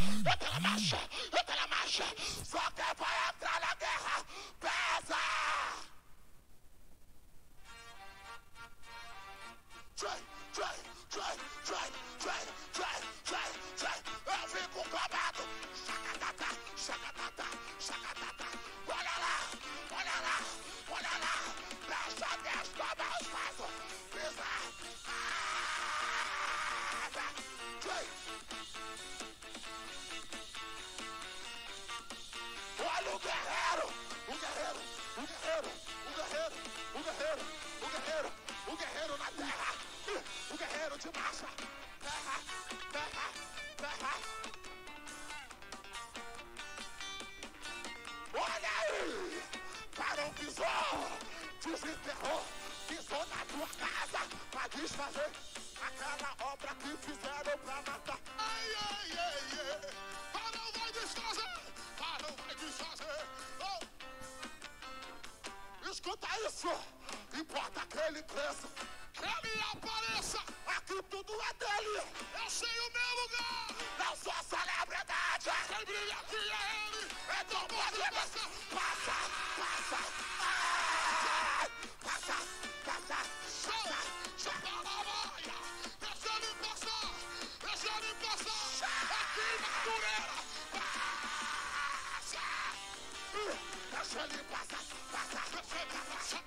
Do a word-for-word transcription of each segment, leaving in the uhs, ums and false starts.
entra na marcha, entra na marcha. Só quem vai entrar na guerra, pesa. Trai, trai, trai, trai, trai, trai, trai, trai. Eu fico clamado. Chacatata, chacatata, chacatata. Olha lá, olha lá, olha lá. Deixa Deus tomar os passos. Pisa. Trai. Olha o guerreiro, o guerreiro, o guerreiro, o guerreiro, o guerreiro, o guerreiro, o guerreiro na terra, o guerreiro de marcha, terra, terra, terra. Olha aí, parou, pisou, desenterrou, pisou na tua casa pra desfazer aquela obra que fizeram pra matar. Ai, ai, ai, ai, parou, vai desfazer. Não vai desfazer. Oh. Escuta isso. Importa que ele cresça, que ele apareça. Aqui tudo é dele. Eu sei o meu lugar. Não sou celebridade. Quem brilha aqui é ele. Então pode passar. Passa, passa. Ah, passa, passa, passa. Chega na baia. Deixa ele passar. Deixa ele passar. Aqui na Dureira. Deixa ele passar, passar, deixa ele passar.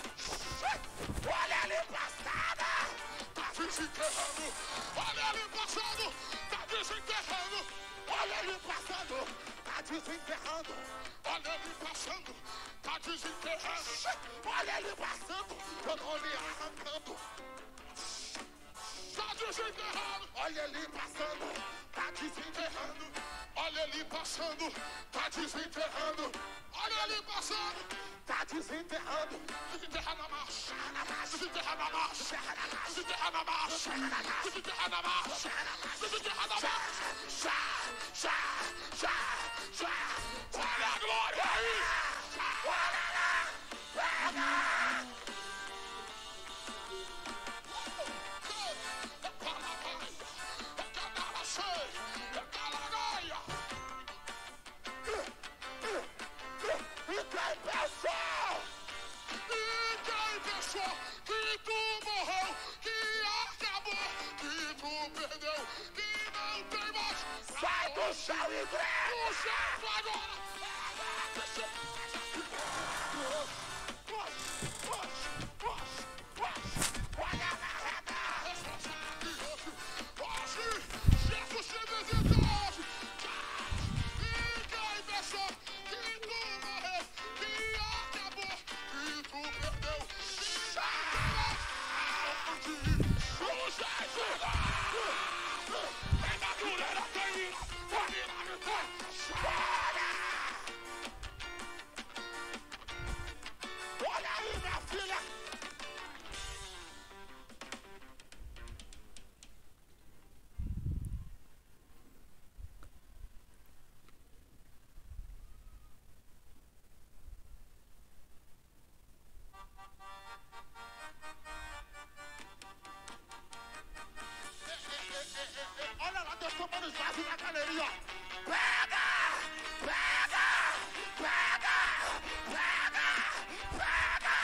Olha ele passada, tá desenterrando. Olha ele passando, tá desenterrando. Olha ele passando, tá desenterrando. Olha ele passando, tá desenterrando. Olha ele passando, eu tô lhe arrancando. Tá desenterrando. Olha ele passando, tá desenterrando. Olha ele passando, tá desenterrando. Olha ele passando, tá desenterrando. Desenterra na marcha, desenterra na marcha, desenterra na marcha, desenterra na marcha, desenterra na marcha. Já, já, já, já. Olha a glória aí. Olha lá, pega. E quem pensou? E quem pensou que tu morreu, que acabou, que tu perdeu, que não tem mais? Sai do chão e vem! Do chão agora! Olha a marreta! Hoje, Jesus te visita hoje! E quem pensou que tu morreu, que acabou, que tu perdeu, que não tem mais? É na Dureira, tem milagre, chora! Olha aí, minha filha! Olha lá, Deus tomando os vasos na galeria. Pega! Pega! Pega! Pega! Pega!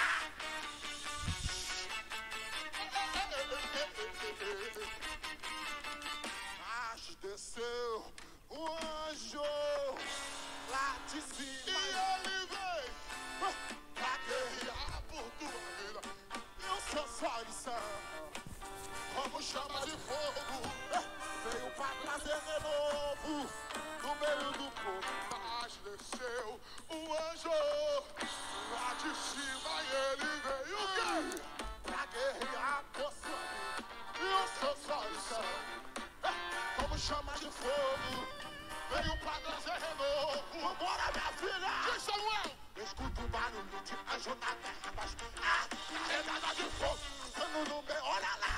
Mas desceu um anjo lá de cima. E ele veio pra guerrear por tua vida. Eu sou só lição, como chama de fogo. Veio pra trazer renovo no meio do povo. Mas desceu um anjo lá de cima e ele veio o quê? Pra guerrear por sua vida. Eu sou só lição, como chama de fogo. Veio pra trazer renovo. Vambora, minha filha! Quem, Samuel? Escuta o barulho de anjo na terra, mas a carregada de fogo. Passando no meio, olha lá.